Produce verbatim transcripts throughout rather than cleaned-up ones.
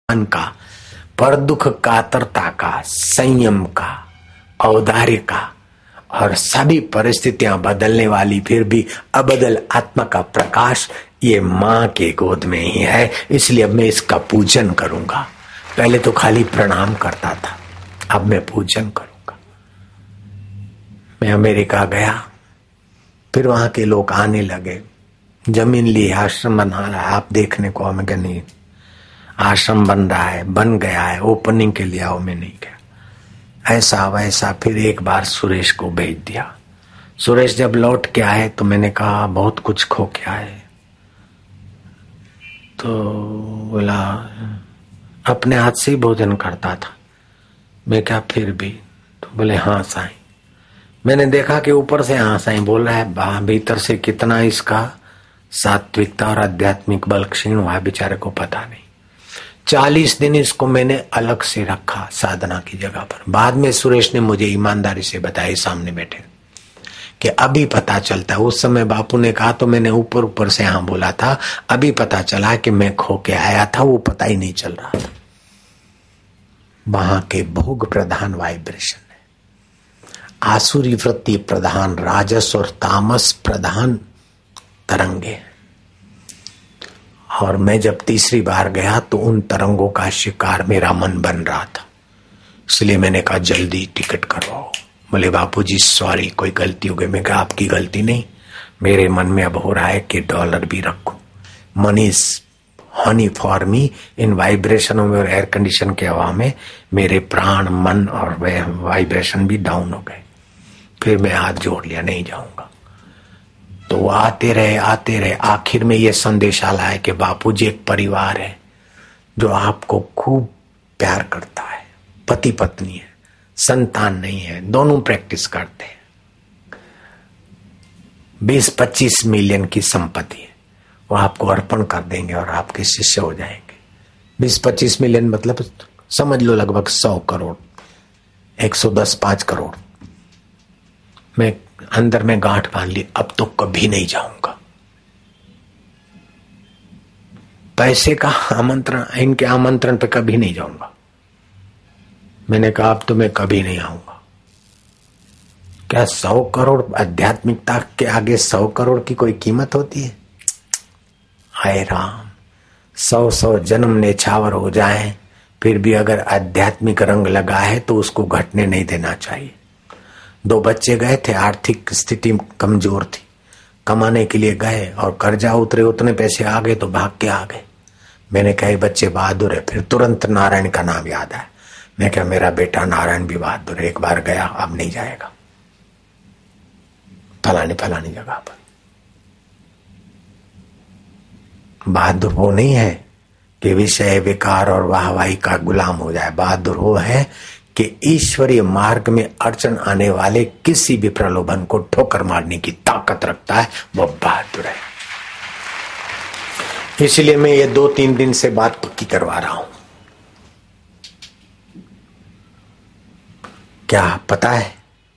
का, पर दुख कातरता का, संयम का, औदार्य का और सभी परिस्थितियां बदलने वाली फिर भी अबदल आत्मा का प्रकाश ये मां के गोद में ही है। इसलिए अब मैं इसका पूजन करूंगा। पहले तो खाली प्रणाम करता था, अब मैं पूजन करूंगा। मैं अमेरिका गया, फिर वहां के लोग आने लगे, जमीन ली, आश्रम बना रहा है, आप देखने को। हमें नहीं, आश्रम बन रहा है, बन गया है, ओपनिंग के लिए आओ। मैं नहीं गया। ऐसा वैसा फिर एक बार सुरेश को भेज दिया। सुरेश जब लौट के आए तो मैंने कहा बहुत कुछ खो के आए। तो बोला अपने हाथ से ही भोजन करता था। मैं क्या फिर भी? तो बोले हाँ साईं। मैंने देखा कि ऊपर से हाँ साईं बोल रहा है, भीतर से कितना इसका सात्विकता और आध्यात्मिक बल क्षीण हुआ है बेचारे को पता नहीं। चालीस दिन इसको मैंने अलग से रखा साधना की जगह पर। बाद में सुरेश ने मुझे ईमानदारी से बताया सामने बैठे कि अभी पता चलता है। उस समय बापू ने कहा तो मैंने ऊपर ऊपर से हाँ बोला था, अभी पता चला कि मैं खो के आया था, वो पता ही नहीं चल रहा था। वहां के भोग प्रधान वाइब्रेशन है, आसुरी वृत्ति प्रधान, राजस और तामस प्रधान तरंगे। और मैं जब तीसरी बार गया तो उन तरंगों का शिकार मेरा मन बन रहा था। इसलिए मैंने कहा जल्दी टिकट करवाओ। बोले बापूजी सॉरी, कोई गलती हो गई। मैं कहा आपकी गलती नहीं, मेरे मन में अब हो रहा है कि डॉलर भी रखूं। Money is honey for me. इन वाइब्रेशनों में और एयर कंडीशन के हवा में मेरे प्राण, मन और वाइब्रेशन भी डाउन हो गए। फिर मैं हाथ जोड़ लिया, नहीं जाऊंगा। तो वो आते रहे आते रहे। आखिर में ये संदेश आया है कि बापूजी एक परिवार है जो आपको खूब प्यार करता है, पति पत्नी है, संतान नहीं है, दोनों प्रैक्टिस करते हैं। बीस पच्चीस मिलियन की संपत्ति है, वो आपको अर्पण कर देंगे और आपके शिष्य हो जाएंगे। बीस पच्चीस मिलियन मतलब समझ लो लगभग सौ करोड़, एक सौ दस पांच करोड़। मैं अंदर में गांठ बांध ली, अब तो कभी नहीं जाऊंगा। पैसे का आमंत्रण, इनके आमंत्रण पे कभी नहीं जाऊंगा। मैंने कहा अब तो मैं कभी नहीं आऊंगा। क्या सौ करोड़ आध्यात्मिकता के आगे सौ करोड़ की कोई कीमत होती है? हाय राम, सौ सौ जन्म नेछावर हो जाए फिर भी अगर आध्यात्मिक रंग लगा है तो उसको घटने नहीं देना चाहिए। दो बच्चे गए थे, आर्थिक स्थिति कमजोर थी, कमाने के लिए गए और कर्जा उतरे, उतने पैसे आ गए तो भाग के आ गए। मैंने कहा बच्चे बहादुर है। फिर तुरंत नारायण का नाम याद आया। मैं क्या मेरा बेटा नारायण भी बहादुर है, एक बार गया अब नहीं जाएगा फलानी फलानी जगह पर। बहादुर वो नहीं है कि विषय विकार और वाहवाही का गुलाम हो जाए। बहादुर वो है कि ईश्वरीय मार्ग में अड़चन आने वाले किसी भी प्रलोभन को ठोकर मारने की ताकत रखता है, वो बहादुर है। इसलिए मैं ये दो तीन दिन से बात पक्की करवा रहा हूं। क्या पता है?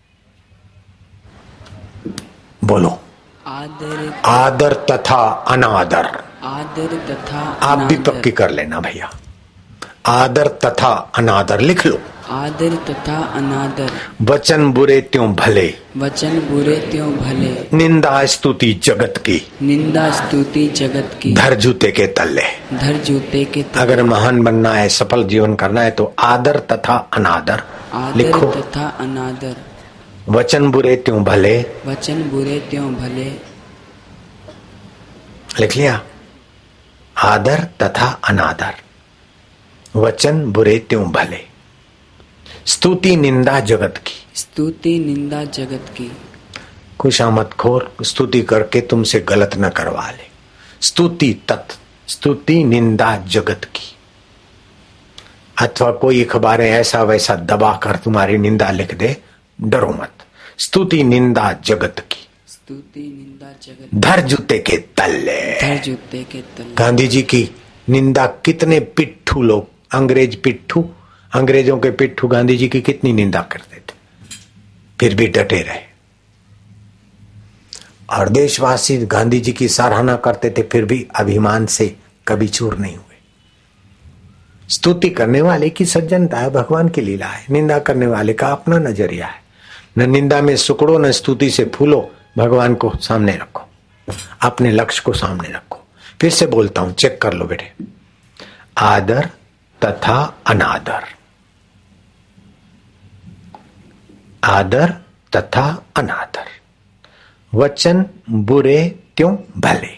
बोलो। आदर आदर तथा अनादर। आदर तथा आप भी पक्की कर लेना भैया। आदर तथा अनादर लिख लो। आदर तथा अनादर। वचन बुरे त्यों भले, वचन बुरे त्यों भले। निंदा स्तुति जगत की, निंदा स्तुति जगत की। धर जूते के तले, धर जूते के तले। अगर महान बनना है, सफल जीवन करना है तो आदर तथा अनादर लिखो। आदर तथा अनादर। वचन बुरे त्यों भले, वचन बुरे त्यों भले। लिख लिया। आदर तथा अनादर, वचन बुरे त्यों भले, स्तुति निंदा जगत की। स्तुति निंदा जगत की। खुशामद खोर स्तुति करके तुमसे गलत न करवा ले। स्तुति तत्, स्तुति निंदा जगत की। अथवा कोई अखबारें ऐसा वैसा दबा कर तुम्हारी निंदा लिख दे, डरो मत। स्तुति निंदा जगत की, स्तुति निंदा जगत। धर जूते के तले, धर जूते के तले। गांधी जी की निंदा कितने पिट्ठू लोग, अंग्रेज पिट्ठू, अंग्रेजों के पिट्ठू गांधी जी की कितनी निंदा करते थे, फिर भी डटे रहे। और देशवासी गांधी जी की सराहना करते थे, फिर भी अभिमान से कभी चूर नहीं हुए। स्तुति करने वाले की सज्जनता है, भगवान की लीला है। निंदा करने वाले का अपना नजरिया है। न निंदा में सुकड़ो, न स्तुति से फूलो। भगवान को सामने रखो, अपने लक्ष्य को सामने रखो। फिर से बोलता हूं, चेक कर लो बेटे। आदर तथा अनादर, आदर तथा अनादर, वचन बुरे त्यों भले।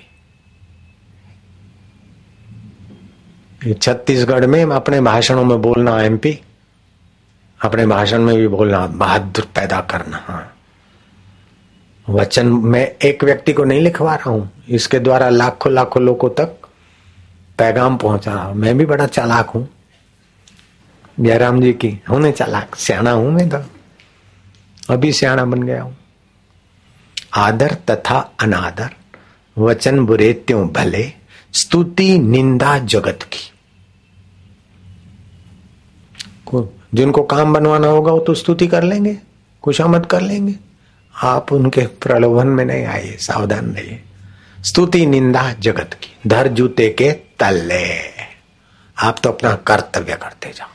छत्तीसगढ़ में अपने भाषणों में बोलना, एमपी अपने भाषण में भी बोलना, बहादुर पैदा करना। हाँ, वचन मैं एक व्यक्ति को नहीं लिखवा रहा हूं, इसके द्वारा लाखों लाखों लोगों तक पैगाम पहुंचा रहा हूं। मैं भी बड़ा चालाक हूं, जयराम जी की हूं चालाक, सियाना हूं मैं तो, अभी सियाना बन गया हूं। आदर तथा अनादर, वचन बुरे त्यों भले, स्तुति निंदा जगत की। जिनको काम बनवाना होगा वो तो स्तुति कर लेंगे, खुशामद कर लेंगे। आप उनके प्रलोभन में नहीं आइए, सावधान रहिए। स्तुति निंदा जगत की, धर जूते के तले। आप तो अपना कर्तव्य करते जाओ,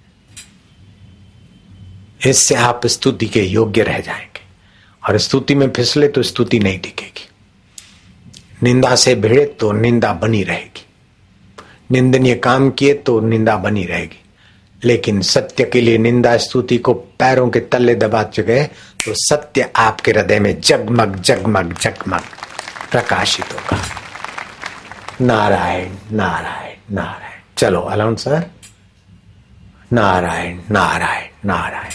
इससे आप स्तुति के योग्य रह जाएंगे। और स्तुति में फिसले तो स्तुति नहीं टिकेगी। निंदा से भिड़े तो निंदा बनी रहेगी, निंदनीय काम किए तो निंदा बनी रहेगी। लेकिन सत्य के लिए निंदा स्तुति को पैरों के तले दबा चुके तो सत्य आपके हृदय में जगमग जगमग जगमग प्रकाशित होगा। नारायण नारायण नारायण। चलो अलाउंसर, नारायण नारायण नारायण।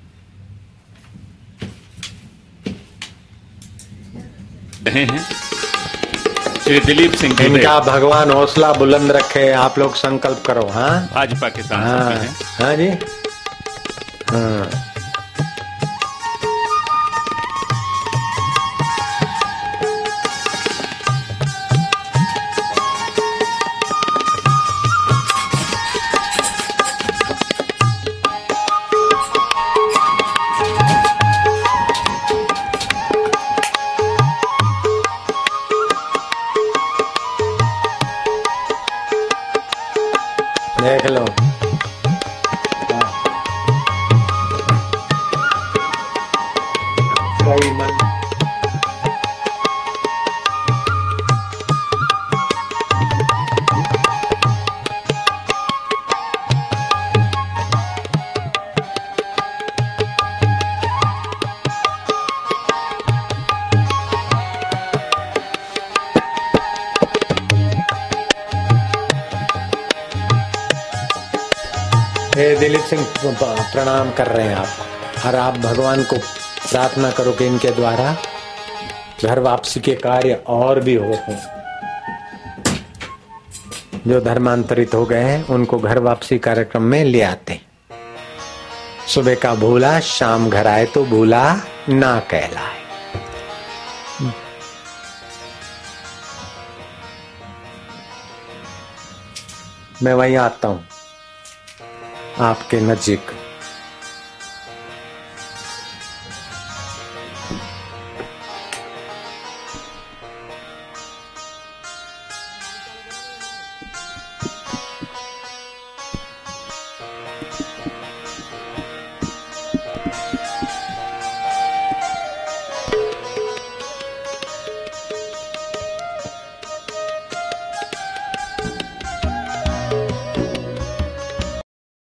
रहे हैं श्री दिलीप सिंह जी, इनका भगवान हौसला बुलंद रखे। आप लोग संकल्प करो। हाँ, भाजपा के सांसद हाँ, हैं। हाँ जी, हाँ। देख लो, सही मन। हे दिलीप सिंह, प्रणाम कर रहे हैं आप। और आप भगवान को प्रार्थना करो कि इनके द्वारा घर वापसी के कार्य और भी हो। जो धर्मांतरित हो गए हैं उनको घर वापसी कार्यक्रम में ले आते। सुबह का भूला शाम घर आए तो भूला ना कहलाए। मैं वहीं आता हूं आपके नजीक।